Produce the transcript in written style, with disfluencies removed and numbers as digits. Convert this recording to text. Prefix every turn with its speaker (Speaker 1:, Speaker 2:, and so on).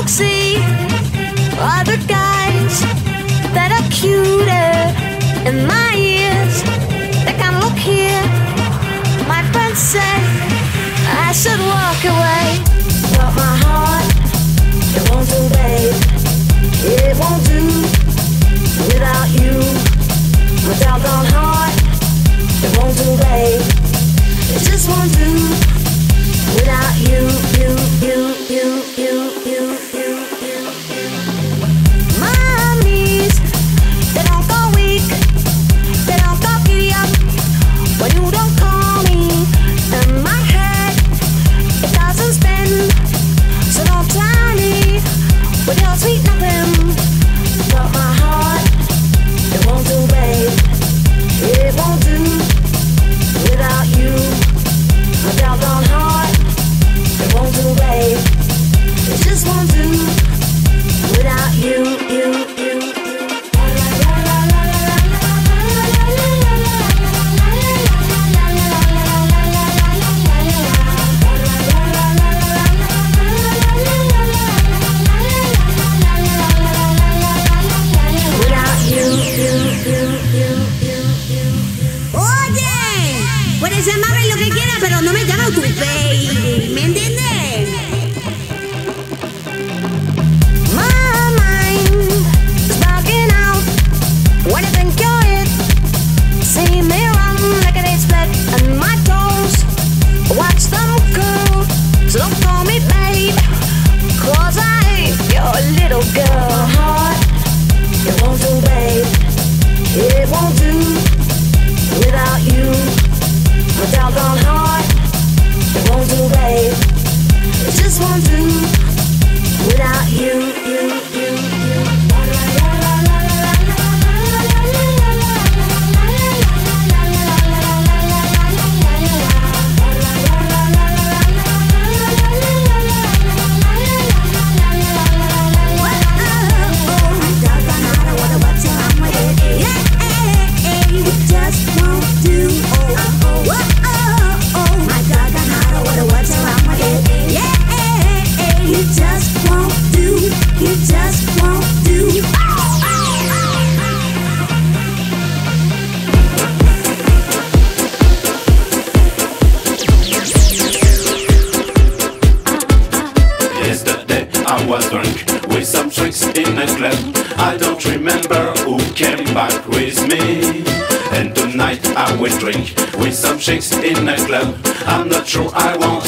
Speaker 1: see other guys that are cuter in my ears. They can look here. My friends say I should walk away, but my heart, it won't do, babe. It won't do without you. My doggone heart, it won't do, babe. It just won't do without you, you, you, you, you, you, you, you, you. My knees, they don't go weak, they don't go giddy up when you don't call me. And my head, it doesn't spin, so don't try me with your sweet nothing. But my heart, it won't do, babe. It won't do without you. My doggone heart, it won't do, babe. It just won't do without you, you, you, you.
Speaker 2: Oye, puedes llamarme lo que quieras, pero no me llames tu baby, ¿me entiendes?
Speaker 1: My mind is bugging out when I think you're it. See me run like an eight split and my toes, watch them curl. So don't call me babe, 'cause I ain't your little girl. My heart, it won't do, babe. It won't do without you. My doggone heart, it won't do, babe. It just won't do without you, you, you, you.
Speaker 3: Yesterday I was drunk with some tricks in a club. I don't remember who came back with me. And tonight I will drink with some chicks in a club. I'm not sure I want